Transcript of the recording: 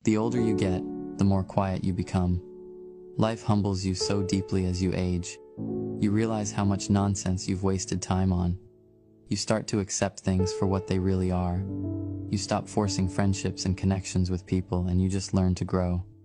The older you get, the more quiet you become. Life humbles you so deeply as you age. You realize how much nonsense you've wasted time on. You start to accept things for what they really are. You stop forcing friendships and connections with people, and you just learn to grow.